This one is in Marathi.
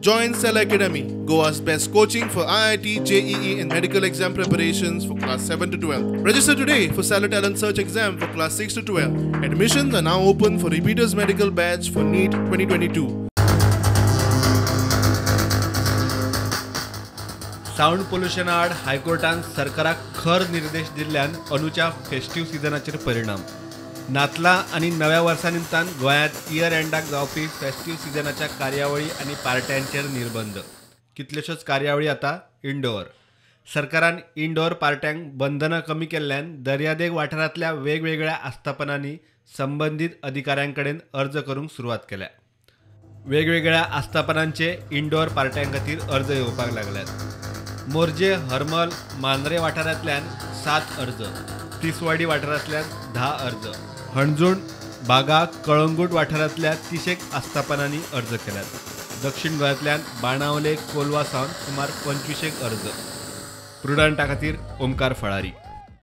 Join Cell Academy, Goa's best coaching for IIT, JEE and medical exam preparations for class 7 to 12. Register today for Cell Talent Search exam for class 6 to 12. Admissions are now open for repeaters medical batch for NEET 2022. Sound pollution आड हायकोर्टान सरकाराक खर निर्देश दिल्ल्यान अंदूच्या फेस्टिव्ह सिजनाचेर परिणाम. नातलां आनी नव्या वर्सा निमतान गोंयांत इयर एंडाक जावपी फेस्टिव्ह सिजनाच्या कार्यावळी आनी पार्ट्यांचेर निर्बंध. कितल्योश्योच कार्यावळी आतां इंडोर. सरकारान इंडोर पार्ट्यांक बंधनां कमी केल्ल्यान दर्यादेग वाठारांतल्या वेगवेगळ्या आस्थापनांनी संबंधीत अधिकाऱ्यां कडेन अर्ज करूंक सुरवात केल्या. वेगवेगळ्या आस्थापनांचे इंडोर पार्ट्यां खातीर अर्ज येवपाक लागल्यात. मोर्जे, हरमल, मांद्रे वाठारांतल्यान 7 अर्ज, तिसवाडी वाठारांतल्यान 10 अर्ज, हणजूण, बागा, कळंगूट वाठारांतल्या 30 आस्थापनांनी अर्ज केल्यात. दक्षिण गोंयांतल्यान बाणावले, कोलवा सावन सुमार 25 अर्ज. प्रुडंटा खातीर ओमकार फळारी.